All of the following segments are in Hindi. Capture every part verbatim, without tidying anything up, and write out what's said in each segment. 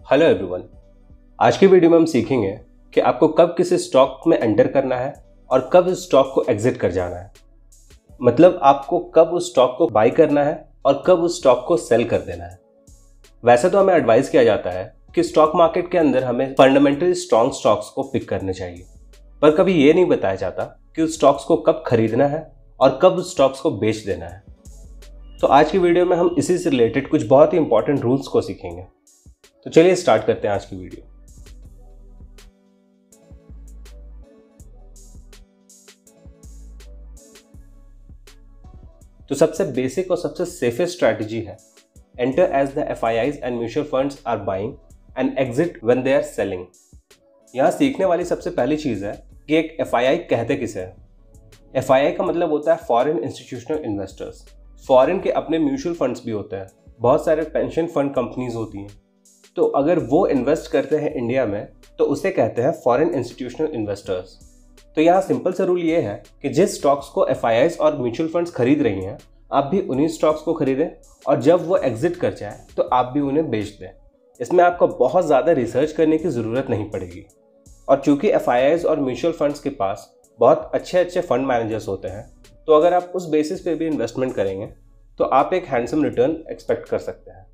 Hello everyone. आज की वीडियो में हम सीखेंगे कि आपको कब किसी स्टॉक में एंटर करना है और कब उस स्टॉक को एग्जिट कर जाना है। मतलब आपको कब उस स्टॉक को बाय करना है और कब उस स्टॉक को सेल कर देना है। वैसे तो हमें एडवाइस किया जाता है कि स्टॉक मार्केट के अंदर हमें फंडामेंटली स्ट्रॉन्ग स्टॉक्स को पिक करने चाहिए, पर कभी ये नहीं बताया जाता कि उस स्टॉक्स को कब खरीदना है और कब उस स्टॉक्स को बेच देना है। तो आज की वीडियो में हम इसी से रिलेटेड कुछ बहुत ही इंपॉर्टेंट रूल्स को सीखेंगे। तो चलिए स्टार्ट करते हैं आज की वीडियो। तो सबसे बेसिक और सबसे सेफेस्ट स्ट्रैटेजी है enter as the F I Is and mutual funds are buying and exit when they are selling. यहां सीखने वाली सबसे पहली चीज है कि एक एफ आई आई कहते किसे है। एफ आई आई का मतलब होता है फॉरेन इंस्टीट्यूशनल इन्वेस्टर्स। फॉरेन के अपने म्यूचुअल फंड्स भी होते हैं, बहुत सारे पेंशन फंड कंपनीज होती हैं। तो अगर वो इन्वेस्ट करते हैं इंडिया में तो उसे कहते हैं फॉरेन इंस्टीट्यूशनल इन्वेस्टर्स। तो यहाँ सिंपल सा रूल ये है कि जिस स्टॉक्स को एफ आई आईज और म्यूचुअल फंड्स खरीद रही हैं आप भी उन्हीं स्टॉक्स को खरीदें, और जब वो एग्जिट कर जाए तो आप भी उन्हें बेच दें। इसमें आपको बहुत ज़्यादा रिसर्च करने की ज़रूरत नहीं पड़ेगी। और चूंकि एफ आई आईज और म्यूचुअल फंड्स के पास बहुत अच्छे अच्छे फंड मैनेजर्स होते हैं, तो अगर आप उस बेसिस पे भी इन्वेस्टमेंट करेंगे तो आप एक हैंडसम रिटर्न एक्सपेक्ट कर सकते हैं।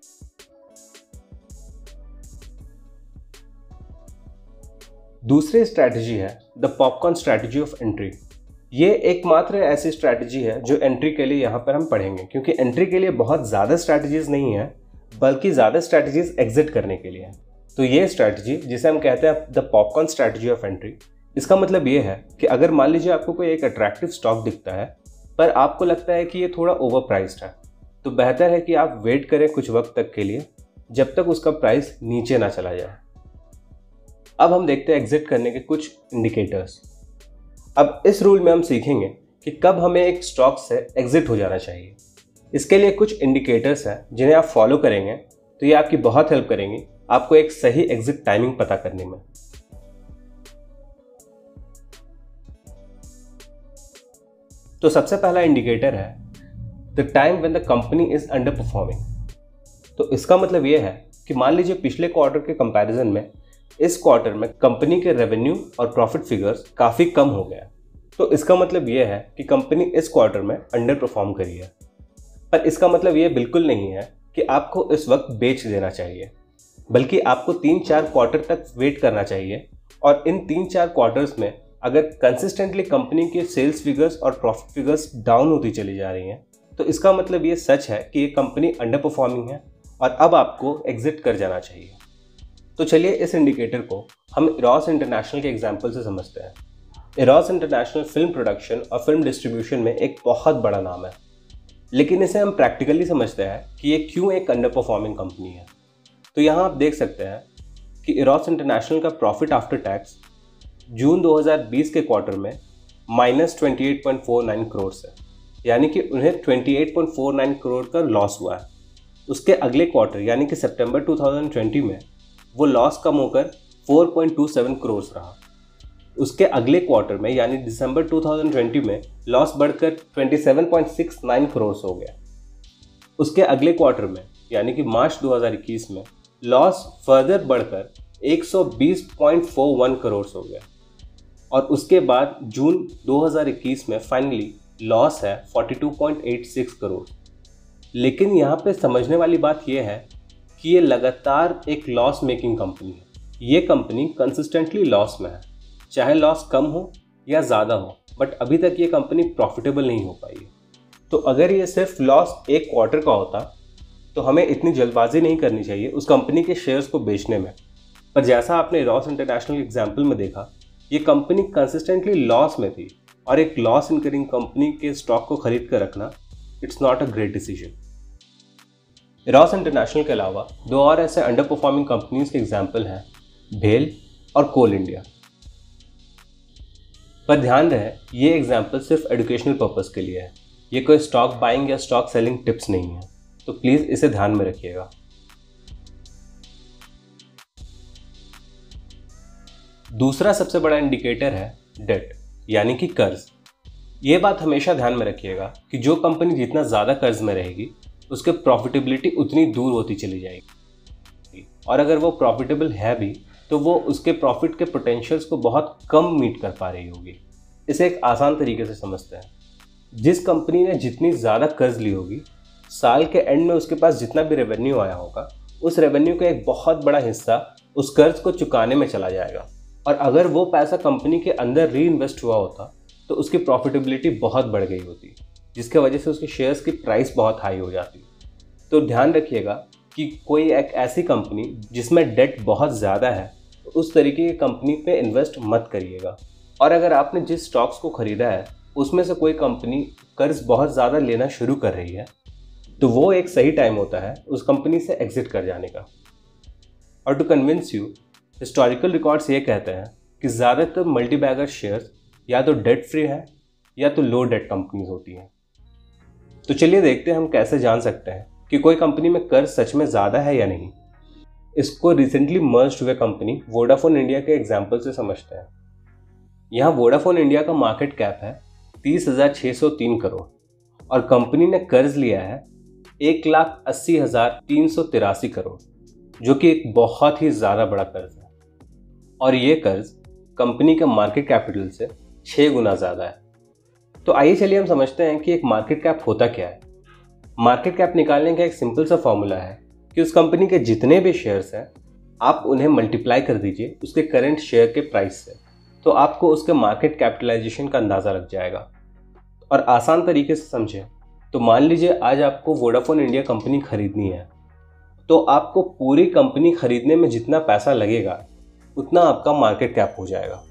दूसरी स्ट्रैटेजी है the popcorn strategy of entry. ये एकमात्र ऐसी स्ट्रैटेजी है जो एंट्री के लिए यहाँ पर हम पढ़ेंगे, क्योंकि एंट्री के लिए बहुत ज़्यादा स्ट्रैटेजीज नहीं है बल्कि ज़्यादा स्ट्रैटेजीज एग्जिट करने के लिए है। तो ये स्ट्रैटेजी जिसे हम कहते हैं the popcorn strategy of entry, इसका मतलब ये है कि अगर मान लीजिए आपको कोई एक अट्रैक्टिव स्टॉक दिखता है पर आपको लगता है कि ये थोड़ा ओवर प्राइस्ड है, तो बेहतर है कि आप वेट करें कुछ वक्त तक के लिए जब तक उसका प्राइस नीचे ना चला जाए। अब हम देखते हैं एग्जिट करने के कुछ इंडिकेटर्स। अब इस रूल में हम सीखेंगे कि कब हमें एक स्टॉक से एग्जिट हो जाना चाहिए। इसके लिए कुछ इंडिकेटर्स हैं जिन्हें आप फॉलो करेंगे तो ये आपकी बहुत हेल्प करेंगी आपको एक सही एग्जिट टाइमिंग पता करने में। तो सबसे पहला इंडिकेटर है the time when the company is underperforming. तो इसका मतलब ये है कि मान लीजिए पिछले क्वार्टर के कंपैरिजन में इस क्वार्टर में कंपनी के रेवेन्यू और प्रॉफिट फिगर्स काफ़ी कम हो गया। तो इसका मतलब ये है कि कंपनी इस क्वार्टर में अंडर परफॉर्म करी है। पर इसका मतलब ये बिल्कुल नहीं है कि आपको इस वक्त बेच देना चाहिए, बल्कि आपको तीन चार क्वार्टर तक वेट करना चाहिए। और इन तीन चार क्वार्टर्स में अगर कंसिस्टेंटली कंपनी के सेल्स फिगर्स और प्रॉफिट फिगर्स डाउन होती चली जा रही हैं तो इसका मतलब ये सच है कि ये कंपनी अंडर परफॉर्मिंग है और अब आपको एग्जिट कर जाना चाहिए। तो चलिए इस इंडिकेटर को हम इरॉस इंटरनेशनल के एग्जाम्पल से समझते हैं। इरॉस इंटरनेशनल फिल्म प्रोडक्शन और फिल्म डिस्ट्रीब्यूशन में एक बहुत बड़ा नाम है, लेकिन इसे हम प्रैक्टिकली समझते हैं कि ये क्यों एक अंडर परफॉर्मिंग कंपनी है। तो यहाँ आप देख सकते हैं कि इरॉस इंटरनेशनल का प्रॉफिट आफ्टर टैक्स जून दो हज़ार बीस के क्वार्टर में minus twenty eight point four nine crore है, यानी कि उन्हें twenty eight point four nine crore का लॉस हुआ है। उसके अगले क्वार्टर यानी कि सितंबर टू थाउजेंड ट्वेंटी में वो लॉस कम होकर four point two seven crore रहा। उसके अगले क्वार्टर में यानी दिसंबर टू थाउजेंड ट्वेंटी में लॉस बढ़कर twenty seven point six nine crore हो गया। उसके अगले क्वार्टर में यानी कि मार्च दो हज़ार इक्कीस में लॉस फर्दर बढ़कर एक सौ बीस पॉइंट फोर वन करोड़ हो गया। और उसके बाद जून दो हज़ार इक्कीस में फाइनली लॉस है बयालीस पॉइंट आठ छह करोड़। लेकिन यहाँ पे समझने वाली बात यह है कि ये लगातार एक लॉस मेकिंग कंपनी है। ये कंपनी कंसिस्टेंटली लॉस में है, चाहे लॉस कम हो या ज़्यादा हो, बट अभी तक ये कंपनी प्रॉफिटेबल नहीं हो पाई है। तो अगर ये सिर्फ लॉस एक क्वार्टर का होता तो हमें इतनी जल्दबाजी नहीं करनी चाहिए उस कंपनी के शेयर्स को बेचने में। पर जैसा आपने इरॉस इंटरनेशनल एग्जाम्पल में देखा, ये कंपनी कंसिस्टेंटली लॉस में थी, और एक लॉस इनकरिंग कंपनी के स्टॉक को खरीद कर रखना it's not a great decision. Eros International के अलावा दो और ऐसे अंडर परफॉर्मिंग कंपनीज के एग्जाम्पल हैं भेल और कोल इंडिया। पर ध्यान रहे ये एग्जाम्पल सिर्फ एजुकेशनल पर्पस के लिए है, ये कोई स्टॉक बाइंग या स्टॉक सेलिंग टिप्स नहीं है, तो प्लीज़ इसे ध्यान में रखिएगा। दूसरा सबसे बड़ा इंडिकेटर है डेट यानी कि कर्ज। ये बात हमेशा ध्यान में रखिएगा कि जो कंपनी जितना ज़्यादा कर्ज में रहेगी उसके प्रॉफिटेबिलिटी उतनी दूर होती चली जाएगी। सकती, और अगर वो प्रॉफिटेबल है भी तो वो उसके प्रॉफिट के पोटेंशियल्स को बहुत कम मीट कर पा रही होगी। इसे एक आसान तरीके से समझते हैं, जिस कंपनी ने जितनी ज़्यादा कर्ज ली होगी, साल के एंड में उसके पास जितना भी रेवेन्यू आया होगा, उस रेवेन्यू का एक बहुत बड़ा हिस्सा उस कर्ज को चुकाने में चला जाएगा। और अगर वो पैसा कंपनी के अंदर री इन्वेस्ट हुआ होता तो उसकी प्रॉफिटेबिलिटी बहुत बढ़ गई होती, जिसके वजह से उसके शेयर्स की प्राइस बहुत हाई हो जाती। तो ध्यान रखिएगा कि कोई एक ऐसी कंपनी जिसमें डेट बहुत ज़्यादा है, तो उस तरीके की कंपनी पे इन्वेस्ट मत करिएगा। और अगर आपने जिस स्टॉक्स को ख़रीदा है उसमें से कोई कंपनी कर्ज बहुत ज़्यादा लेना शुरू कर रही है, तो वो एक सही टाइम होता है उस कंपनी से एग्जिट कर जाने का। और to convince you, historical records ये कहते हैं कि ज़्यादातर मल्टीबैगर शेयर्स या तो डेट फ्री है या तो लो डेट कंपनीज होती हैं। तो चलिए देखते हैं हम कैसे जान सकते हैं कि कोई कंपनी में कर्ज सच में ज़्यादा है या नहीं। इसको रिसेंटली मर्ज्ड हुए कंपनी वोडाफोन इंडिया के एग्जाम्पल से समझते हैं। यहाँ वोडाफोन इंडिया का मार्केट कैप है तीस हज़ार छः सौ तीन करोड़ और कंपनी ने कर्ज लिया है एक लाख अस्सी हज़ार तीन सौ तिरासी करोड़, जो कि एक बहुत ही ज़्यादा बड़ा कर्ज है। और ये कर्ज कंपनी के मार्केट कैपिटल से छः गुना ज़्यादा है। तो आइए चलिए हम समझते हैं कि एक मार्केट कैप होता क्या है। मार्केट कैप निकालने का एक सिंपल सा फॉर्मूला है कि उस कंपनी के जितने भी शेयर्स हैं, आप उन्हें मल्टीप्लाई कर दीजिए उसके करंट शेयर के प्राइस से, तो आपको उसके मार्केट कैपिटलाइजेशन का अंदाज़ा लग जाएगा। और आसान तरीके से समझें तो मान लीजिए आज आपको वोडाफोन इंडिया कंपनी खरीदनी है, तो आपको पूरी कंपनी खरीदने में जितना पैसा लगेगा उतना आपका मार्केट कैप हो जाएगा।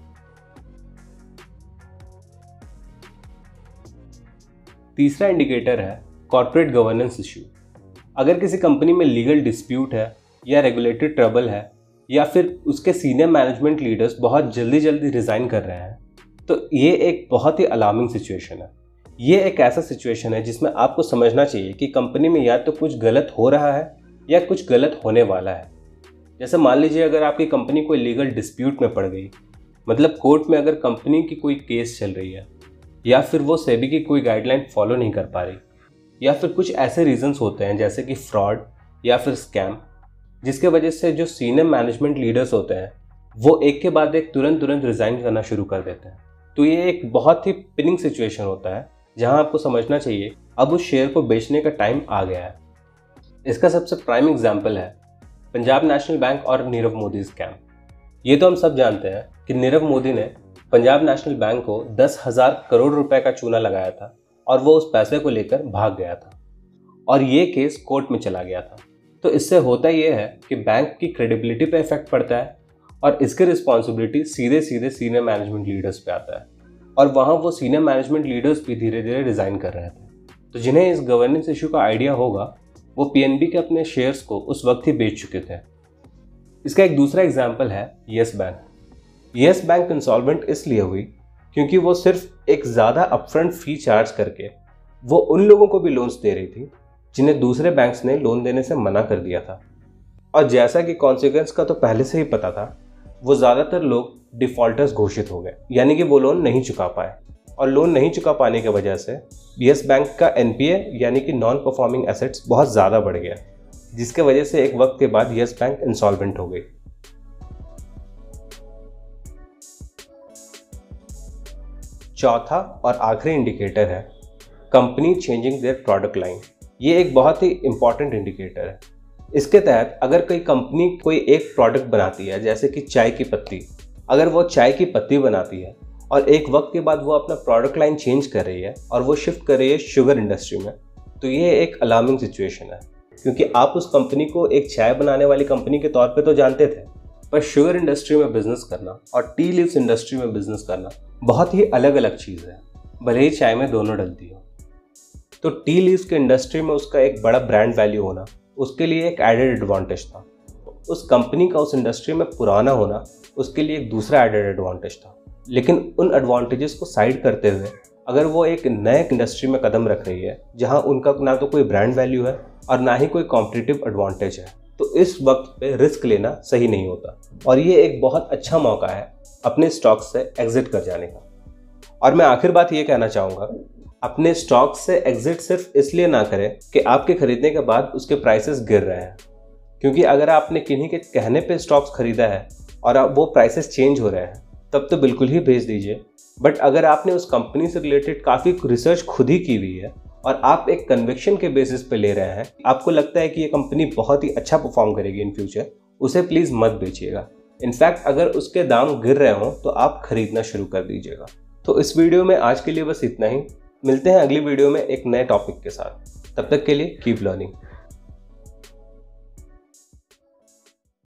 तीसरा इंडिकेटर है कॉर्पोरेट गवर्नेंस इश्यू। अगर किसी कंपनी में लीगल डिस्प्यूट है या रेगुलेटरी ट्रबल है या फिर उसके सीनियर मैनेजमेंट लीडर्स बहुत जल्दी जल्दी रिज़ाइन कर रहे हैं, तो ये एक बहुत ही अलार्मिंग सिचुएशन है। ये एक ऐसा सिचुएशन है जिसमें आपको समझना चाहिए कि कंपनी में या तो कुछ गलत हो रहा है या कुछ गलत होने वाला है। जैसे मान लीजिए अगर आपकी कंपनी कोई लीगल डिस्प्यूट में पड़ गई, मतलब कोर्ट में अगर कंपनी की कोई केस चल रही है, या फिर वो सेबी की कोई गाइडलाइन फॉलो नहीं कर पा रही, या फिर कुछ ऐसे रीजंस होते हैं जैसे कि फ्रॉड या फिर स्कैम, जिसके वजह से जो सीनियर मैनेजमेंट लीडर्स होते हैं वो एक के बाद एक तुरंत तुरंत रिज़ाइन करना शुरू कर देते हैं। तो ये एक बहुत ही पिनिंग सिचुएशन होता है जहां आपको समझना चाहिए अब उस शेयर को बेचने का टाइम आ गया है। इसका सबसे प्राइम एग्जाम्पल है पंजाब नेशनल बैंक और नीरव मोदी स्कैम। ये तो हम सब जानते हैं कि नीरव मोदी ने पंजाब नेशनल बैंक को दस हज़ार करोड़ रुपए का चूना लगाया था और वो उस पैसे को लेकर भाग गया था और ये केस कोर्ट में चला गया था। तो इससे होता ये है कि बैंक की क्रेडिबिलिटी पे इफेक्ट पड़ता है और इसकी रिस्पॉन्सिबिलिटी सीधे सीधे सीनियर मैनेजमेंट लीडर्स पे आता है, और वहाँ वो सीनियर मैनेजमेंट लीडर्स भी धीरे धीरे रिज़ाइन कर रहे थे। तो जिन्हें इस गवर्नेंस इशू का आइडिया होगा वो पीएनबी के अपने शेयर्स को उस वक्त ही बेच चुके थे। इसका एक दूसरा एग्जाम्पल है Yes Bank. Yes Bank insolvent इसलिए हुई क्योंकि वो सिर्फ एक ज़्यादा अपफ्रंट फी चार्ज करके वो उन लोगों को भी लोन्स दे रही थी जिन्हें दूसरे बैंक्स ने लोन देने से मना कर दिया था। और जैसा कि कॉन्सिक्वेंस का तो पहले से ही पता था, वो ज़्यादातर लोग डिफ़ॉल्टर्स घोषित हो गए, यानी कि वो लोन नहीं चुका पाए। और लोन नहीं चुका पाने की वजह से येस बैंक का एनपीए यानी कि नॉन परफॉर्मिंग एसेट्स बहुत ज़्यादा बढ़ गया, जिसके वजह से एक वक्त के बाद येस बैंक इंसॉल्वेंट हो गई। चौथा और आखिरी इंडिकेटर है company changing their product line. ये एक बहुत ही इंपॉर्टेंट इंडिकेटर है। इसके तहत अगर कोई कंपनी कोई एक प्रोडक्ट बनाती है, जैसे कि चाय की पत्ती, अगर वो चाय की पत्ती बनाती है और एक वक्त के बाद वो अपना प्रोडक्ट लाइन चेंज कर रही है और वो शिफ्ट कर रही है शुगर इंडस्ट्री में, तो ये एक अलार्मिंग सिचुएशन है, क्योंकि आप उस कंपनी को एक चाय बनाने वाली कंपनी के तौर पे तो जानते थे, पर शुगर इंडस्ट्री में बिजनेस करना और टी लीव्स इंडस्ट्री में बिजनेस करना बहुत ही अलग अलग चीज़ है, भले ही चाय में दोनों डलती हो। तो टी लीव्स के इंडस्ट्री में उसका एक बड़ा ब्रांड वैल्यू होना उसके लिए एक एडेड एडवांटेज था। उस कंपनी का उस इंडस्ट्री में पुराना होना उसके लिए एक दूसरा एडेड एडवांटेज था। लेकिन उन एडवांटेजेस को साइड करते हुए अगर वो एक नए इंडस्ट्री में कदम रख रही है जहां उनका ना तो कोई ब्रांड वैल्यू है और ना ही कोई कॉम्पिटिटिव एडवांटेज है, तो इस वक्त पे रिस्क लेना सही नहीं होता और ये एक बहुत अच्छा मौका है अपने स्टॉक से एग्जिट कर जाने का। और मैं आखिर बात ये कहना चाहूँगा, अपने स्टॉक से एग्जिट सिर्फ इसलिए ना करें कि आपके खरीदने के बाद उसके प्राइसेस गिर रहे हैं। क्योंकि अगर आपने किन्हीं के कहने पे स्टॉक्स खरीदा है और अब वो प्राइसेस चेंज हो रहे हैं तब तो बिल्कुल ही बेच दीजिए। बट अगर आपने उस कंपनी से रिलेटेड काफ़ी रिसर्च खुद ही की हुई है और आप एक कन्विक्शन के बेसिस पे ले रहे हैं, आपको लगता है कि ये कंपनी बहुत ही अच्छा परफॉर्म करेगी इन फ्यूचर, उसे प्लीज़ मत बेचिएगा। इनफैक्ट अगर उसके दाम गिर रहे हों तो आप खरीदना शुरू कर दीजिएगा। तो इस वीडियो में आज के लिए बस इतना ही। मिलते हैं अगली वीडियो में एक नए टॉपिक के साथ। तब तक के लिए कीप लर्निंग।